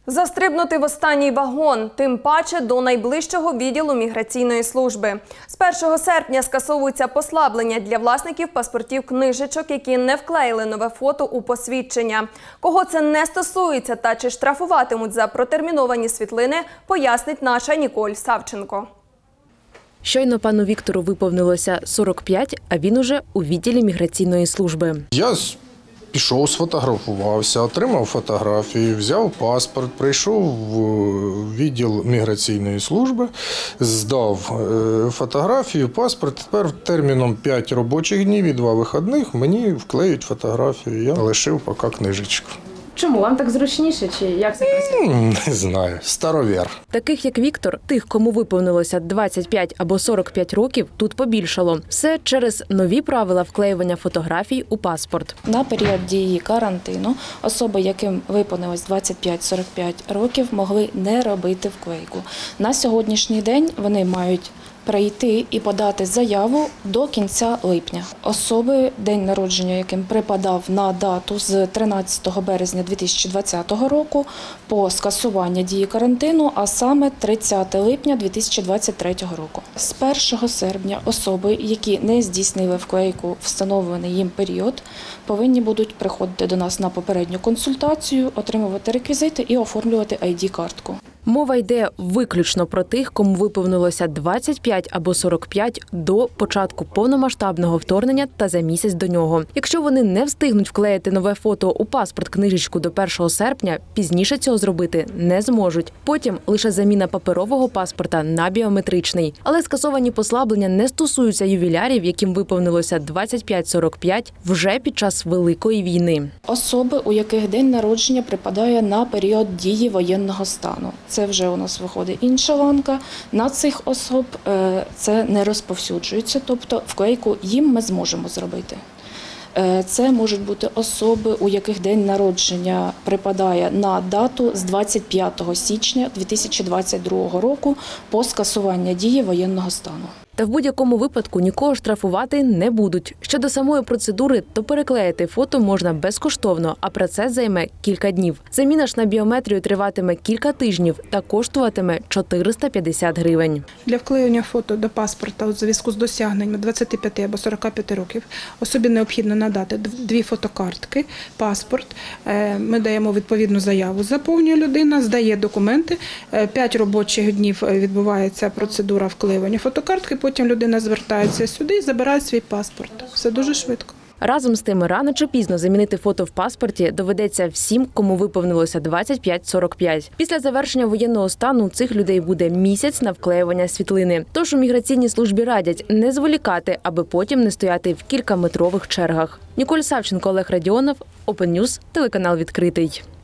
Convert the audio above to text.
Застрибнути в останній вагон, тим паче до найближчого відділу міграційної служби. З 1 серпня скасовуються послаблення для власників паспортів-книжечок, які не вклеїли нове фото у посвідчення. Кого це не стосується та чи штрафуватимуть за протерміновані світлини, пояснить наша Ніколь Савченко. Щойно пану Віктору виповнилося 45, а він уже у відділі міграційної служби. Я пішов, сфотографувався, отримав фотографію, взяв паспорт, прийшов в відділ міграційної служби, здав фотографію, паспорт. Тепер терміном 5 робочих днів і 2 вихідних мені вклеють фотографію. Я лишив поки книжечку. Чому? Вам так зручніше чи як це працює? Не знаю. Старовір. Таких, як Віктор, тих, кому виповнилося 25 або 45 років, тут побільшало. Все через нові правила вклеювання фотографій у паспорт. На період дії карантину особи, яким виповнилось 25-45 років, могли не робити вклейку. На сьогоднішній день вони мають прийти і подати заяву до кінця липня. Особи, день народження яким припадав на дату з 13 березня 2020 року по скасуванню дії карантину, а саме 30 липня 2023 року. З 1 серпня особи, які не здійснили вклейку в встановлений їм період, повинні будуть приходити до нас на попередню консультацію, отримувати реквізити і оформлювати ID-картку. Мова йде виключно про тих, кому виповнилося 25 або 45 до початку повномасштабного вторгнення та за місяць до нього. Якщо вони не встигнуть вклеїти нове фото у паспорт-книжечку до 1 серпня, пізніше цього зробити не зможуть. Потім лише заміна паперового паспорта на біометричний. Але скасовані послаблення не стосуються ювілярів, яким виповнилося 25-45 вже під час Великої війни. Особи, у яких день народження припадає на період дії воєнного стану. Це вже у нас виходить інша ланка. На цих особ це не розповсюджується, тобто вклейку їм ми зможемо зробити. Це можуть бути особи, у яких день народження припадає на дату з 25 січня 2022 року по скасуванню дії воєнного стану. Та в будь-якому випадку нікого штрафувати не будуть. Щодо самої процедури, то переклеїти фото можна безкоштовно, а процес займе кілька днів. Заміна ж на біометрію триватиме кілька тижнів та коштуватиме 450 гривень. Для вклеювання фото до паспорта у зв'язку з досягненням 25 або 45 років особі необхідно надати 2 фотокартки, паспорт. Ми даємо відповідну заяву, заповнює людина, здає документи. 5 робочих днів відбувається процедура вклеювання фотокартки. Потім людина звертається сюди і забирає свій паспорт. Все дуже швидко. Разом з тим, рано чи пізно замінити фото в паспорті доведеться всім, кому виповнилося 25-45. Після завершення воєнного стану у цих людей буде місяць на вклеювання світлини. Тож у міграційній службі радять не зволікати, аби потім не стояти в кількаметрових чергах. Ніколь Савченко, Олег Радіонов, Open News, телеканал «Відкритий».